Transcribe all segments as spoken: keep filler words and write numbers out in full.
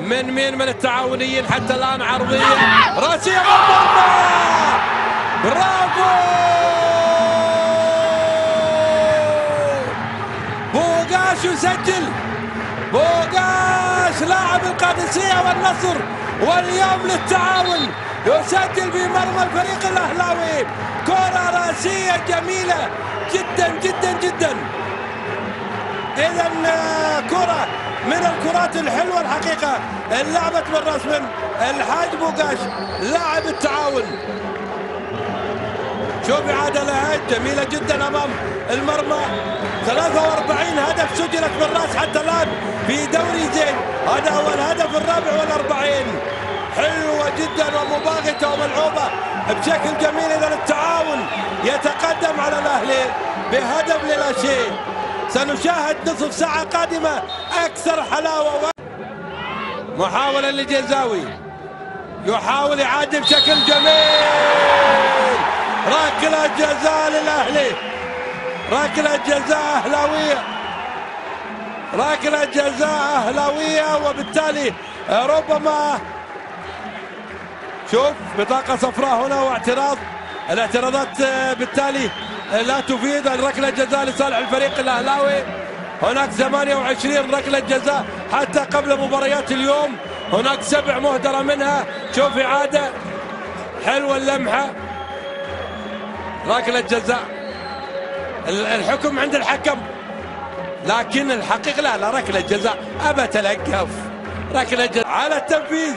من مين من التعاونيين حتى الآن عرضية راسية بالمرمى. برافو بوغاش يسجل. بوغاش لاعب القادسية والنصر واليوم للتعاون يسجل في مرمى الفريق الأهلاوي. كرة راسية جميلة جدا جدا جدا. إذا كرة من الكرات الحلوة الحقيقة اللعبت بالراس من الحاج بوغاش لاعب التعاون. شوف إعادة لها جميلة جدا أمام المرمى. ثلاثة وأربعين هدف سجلت بالراس حتى الآن في دوري زين. هذا هو الهدف الرابع والأربعين. حلوة جدا ومباغتة وملعوبة بشكل جميل. إذا التعاون يتقدم على الأهلي بهدف للا شيء. سنشاهد نصف ساعة قادمة أكثر حلاوة. محاولة لجزاوي يحاول إعادة بشكل جميل. ركلة جزاء للأهلي. ركلة جزاء أهلاوية. ركلة جزاء أهلاوية وبالتالي ربما شوف بطاقة صفراء هنا واعتراض. الاعتراضات بالتالي لا تفيد. الركلة جزاء لصالح الفريق الأهلاوي. هناك ثمانية وعشرين ركلة جزاء حتى قبل مباريات اليوم. هناك سبع مهدرة منها. شوف إعادة حلوة اللمحة. ركلة جزاء. الحكم عند الحكم لكن الحقيقة لا لا ركلة جزاء. أبى تلقف. ركلة جزاء على التنفيذ.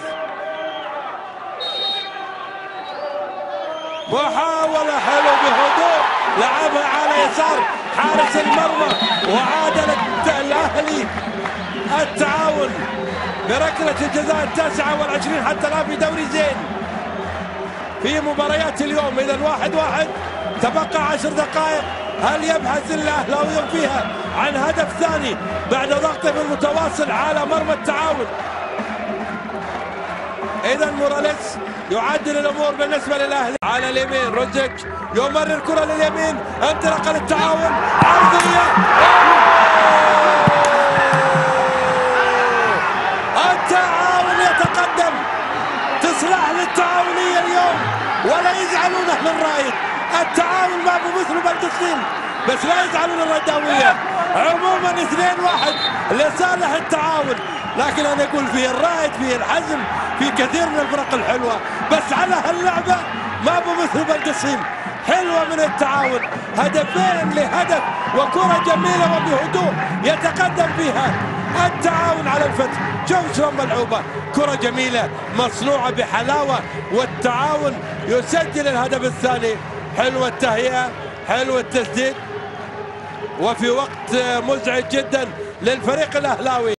محاولة حلوة بهدوء لعبها على يسار حارس المرمى وعادل الأهلي التعاون بركلة الجزاء التاسعة والعشرين حتى الآن في دوري زين في مباريات اليوم. إذا واحد واحد تبقى عشر دقائق. هل يبحث الأهلاويون فيها عن هدف ثاني بعد ضغطهم المتواصل على مرمى التعاون؟ إذا موراليس يعدل الأمور بالنسبة للأهلي. على اليمين روزيك يمرر كرة لليمين. انطلاقة للتعاون عرضية. التعاون يتقدم. تصلح للتعاونية اليوم ولا يزعلون أهل الرايد. التعاون ما بمثل بلدسين بس لا يزعلون الرداوية. عموما اثنين واحد لصالح التعاون. لكن انا اقول في الرايد في الحزم في كثير من الفرق الحلوه بس على هاللعبه ما بمثل بلدسين. حلوه من التعاون. هدفين لهدف وكره جميله وبهدوء يتقدم فيها التعاون على الفتح. شوف شلون ملعوبه. كره جميله مصنوعه بحلاوه والتعاون يسجل الهدف الثاني. حلوه التهيئه. حلوه التسديد وفي وقت مزعج جدا للفريق الاهلاوي.